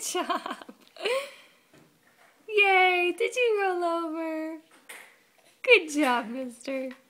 job. Yay, did you roll over? Good job, mister.